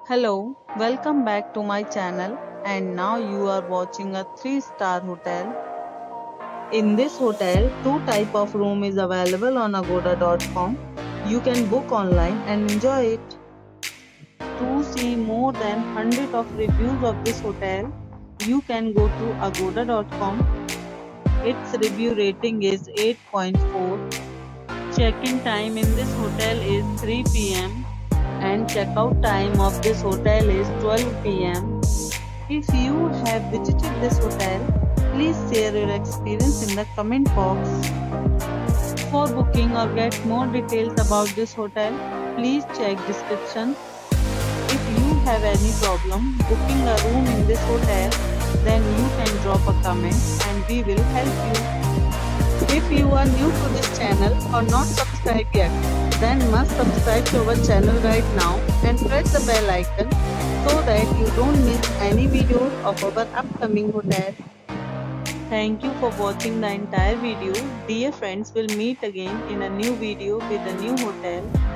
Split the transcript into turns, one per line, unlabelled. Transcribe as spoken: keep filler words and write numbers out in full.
Hello, welcome back to my channel and now you are watching a three star hotel. In this hotel, two type of room is available on agoda dot com. You can book online and enjoy it. To see more than one hundred of reviews of this hotel, you can go to agoda dot com. Its review rating is eight point four. Check-in time in this hotel is three p m and checkout time of this hotel is twelve p m If you have visited this hotel, please share your experience in the comment box. For booking or get more details about this hotel, please check description. If you have any problem booking a room in this hotel, then you can drop a comment and we will help you. If you are new to this channel or not subscribed yet, then must subscribe to our channel right now and press the bell icon so that you don't miss any videos of our upcoming hotel. Thank you for watching the entire video. Dear friends, we'll meet again in a new video with a new hotel.